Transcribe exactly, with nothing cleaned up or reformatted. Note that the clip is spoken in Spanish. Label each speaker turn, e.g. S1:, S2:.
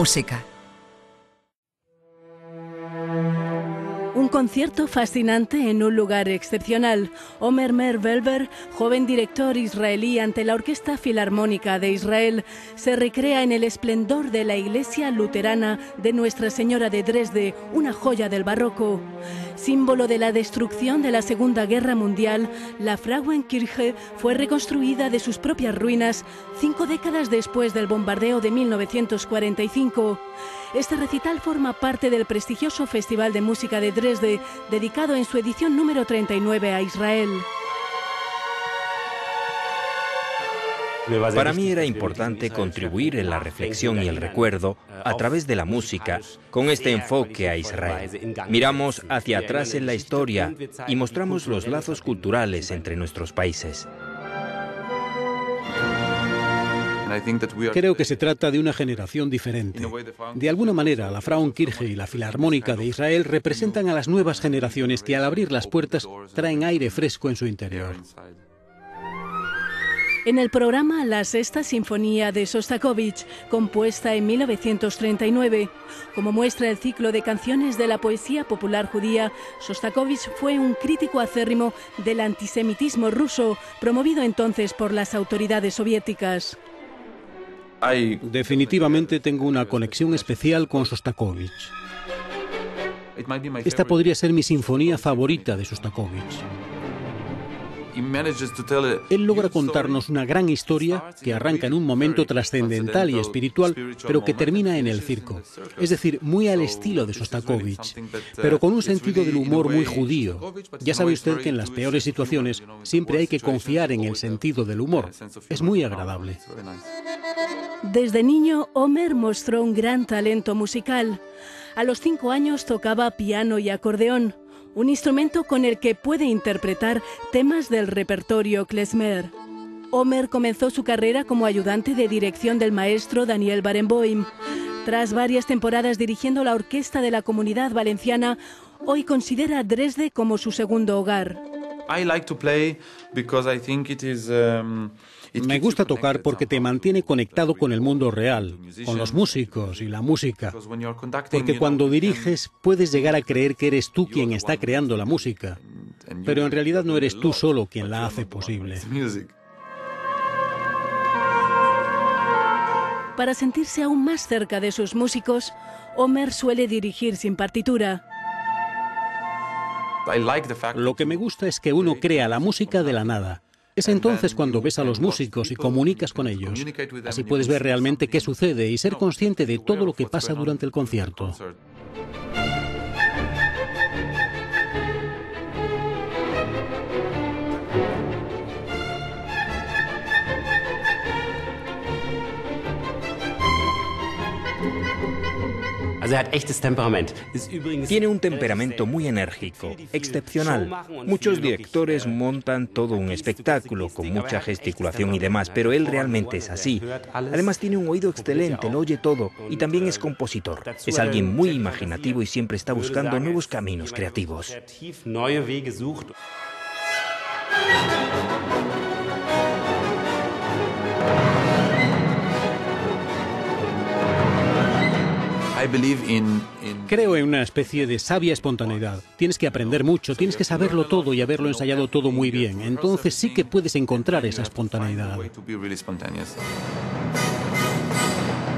S1: música.
S2: Un concierto fascinante en un lugar excepcional. Omer Mer-Welber, joven director israelí ante la Orquesta Filarmónica de Israel, se recrea en el esplendor de la iglesia luterana de Nuestra Señora de Dresde, una joya del barroco. Símbolo de la destrucción de la Segunda Guerra Mundial, la Frauenkirche fue reconstruida de sus propias ruinas cinco décadas después del bombardeo de mil novecientos cuarenta y cinco. Este recital forma parte del prestigioso Festival de Música de Dresde, dedicado en su edición número treinta y nueve a Israel.
S3: Para mí era importante contribuir en la reflexión y el recuerdo a través de la música, con este enfoque a Israel. Miramos hacia atrás en la historia y mostramos los lazos culturales entre nuestros países.
S4: Creo que se trata de una generación diferente. De alguna manera, la Frauenkirche y la Filarmónica de Israel representan a las nuevas generaciones que al abrir las puertas traen aire fresco en su interior.
S2: En el programa La Sexta Sinfonía de Sostakovich, compuesta en mil novecientos treinta y nueve. Como muestra el ciclo de canciones de la poesía popular judía, Sostakovich fue un crítico acérrimo del antisemitismo ruso, promovido entonces por las autoridades soviéticas.
S4: Definitivamente tengo una conexión especial con Sostakovich. Esta podría ser mi sinfonía favorita de Sostakovich. Él logra contarnos una gran historia que arranca en un momento trascendental y espiritual, pero que termina en el circo. Es decir, muy al estilo de Sostakovich, pero con un sentido del humor muy judío. Ya sabe usted que en las peores situaciones siempre hay que confiar en el sentido del humor. Es muy agradable.
S2: Desde niño, Omer mostró un gran talento musical. A los cinco años tocaba piano y acordeón, un instrumento con el que puede interpretar temas del repertorio klezmer. Omer comenzó su carrera como ayudante de dirección del maestro Daniel Barenboim. Tras varias temporadas dirigiendo la orquesta de la Comunidad Valenciana, hoy considera Dresde como su segundo hogar.
S4: Me gusta tocar porque te mantiene conectado con el mundo real, con los músicos y la música. Porque cuando diriges puedes llegar a creer que eres tú quien está creando la música, pero en realidad no eres tú solo quien la hace posible.
S2: Para sentirse aún más cerca de sus músicos, Omer suele dirigir sin partitura.
S4: Lo que me gusta es que uno crea la música de la nada. Es entonces cuando ves a los músicos y comunicas con ellos. Así puedes ver realmente qué sucede y ser consciente de todo lo que pasa durante el concierto.
S3: Tiene un temperamento muy enérgico, excepcional. Muchos directores montan todo un espectáculo con mucha gesticulación y demás, pero él realmente es así. Además tiene un oído excelente, lo oye todo y también es compositor. Es alguien muy imaginativo y siempre está buscando nuevos caminos creativos.
S4: Creo en una especie de sabia espontaneidad. Tienes que aprender mucho, tienes que saberlo todo y haberlo ensayado todo muy bien. Entonces sí que puedes encontrar esa espontaneidad.